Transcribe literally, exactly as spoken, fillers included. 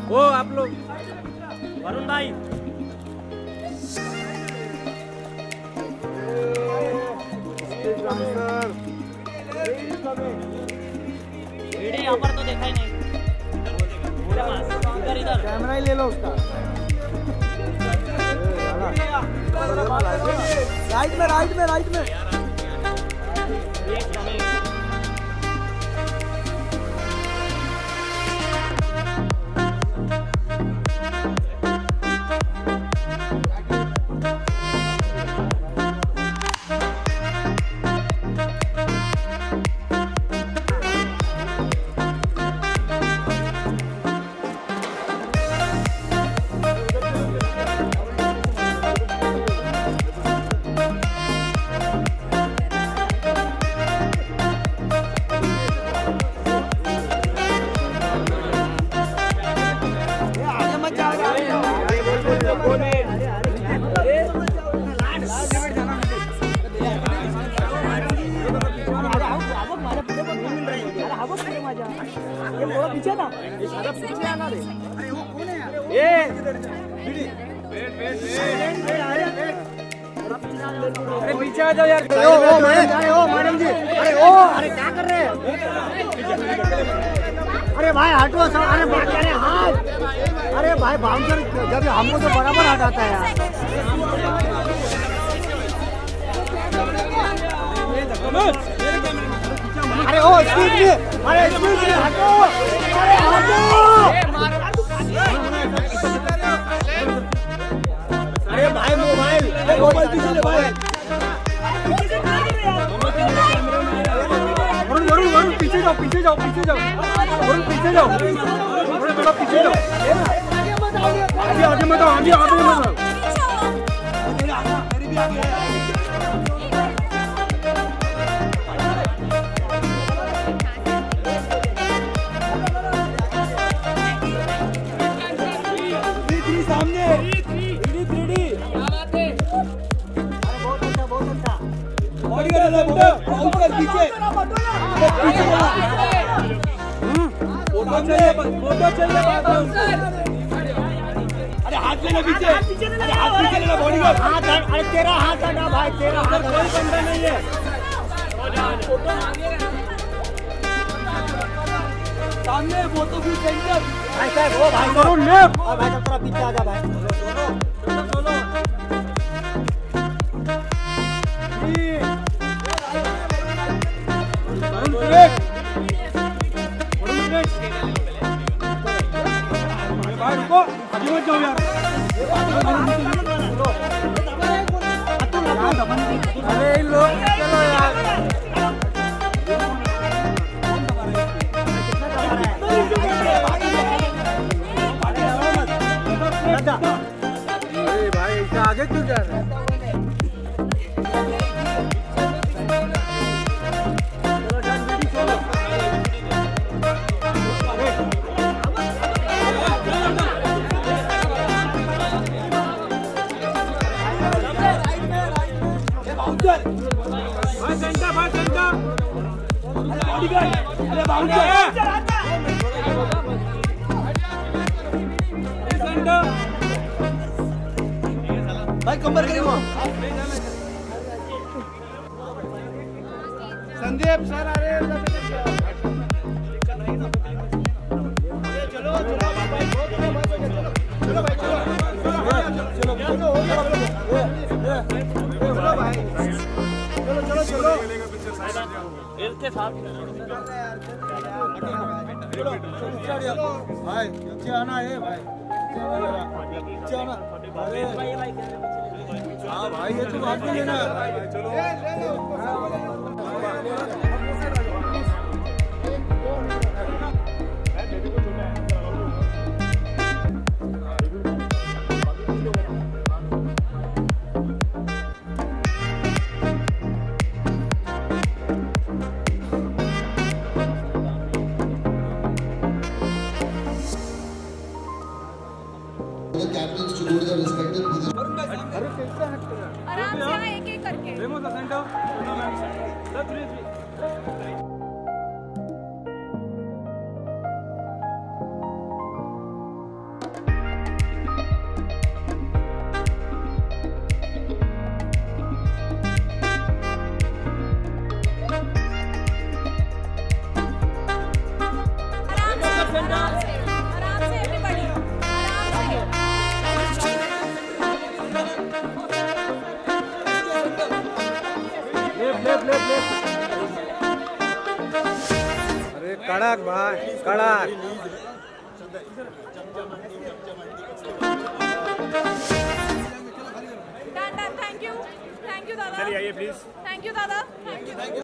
वो आप लोग वरुण भाई यहाँ पर तो देखा ही नहीं। इधर इधर कैमरा ही ले लो उसका। राइट में राइट में राइट में पीछे ना पीछे आना रे। अरे वो कौन है यार? ए वेट वेट अरे पीछे आ जाओ यार। ओ ओ मैडम ओ मैडम जी अरे ओ अरे क्या कर रहे हैं? अरे भाई हटो। अरे अरे हाथ अरे भाई बाउंसर जब हमको तो बराबर हटाता है यार। अरे ओ स्पीड में अरे स्पीड में हटो। अरे हटो। अरे भाई मोबाइल मोबाइल पीछे ले भाई। वरुण वरुण वरुण पीछे जाओ पीछे जाओ पीछे जाओ वरुण पीछे जाओ वरुण थोड़ा पीछे जाओ। आगे आगे मत आओ आगे आगे मत आओ। मेरी भी आगे सामने थ्री थ्री डी। अरे बहुत अच्छा बहुत अच्छा। बॉडी का लंबा ऊपर पीछे पीछे फोटो चाहिए फोटो चाहिए। अरे हाथ लेना पीछे अरे हाथ पीछे लेना बॉडी का हाथ। अरे तेरा हाथ हटा भाई तेरा हाथ कोई बंदा नहीं है। सामने वो तो भी सेंटर भाई साहब वो भाई करो लेफ्ट और भाई थोड़ा पीछे आ जा भाई। दोनों दोनों दोनों जी वरुण ब्रेक वरुण ब्रेक। भाई रुको अभी मत जाओ यार। अरे इन लोग चलो यार। अरे भाई इससे आगे क्यों जा रहे हैं? भाई सेंटर भाई सेंटर अरे बाउंसर भाई कंबर करिए वहाँ। संदीप सर आ रहे हैं। चलो चलो भाई चलो भाई चलो चलो चलो भाई चलो चलो चलो इसके साथ चलो भाई पीछे आना है भाई पीछे आना। हाँ भाई ये तो बात नहीं है ना। आराम से एक एक करके। कड़क भाई कड़क। थैंक यू थैंक यू दादा। चलिए आइए प्लीज। थैंक यू दादा। Thank you.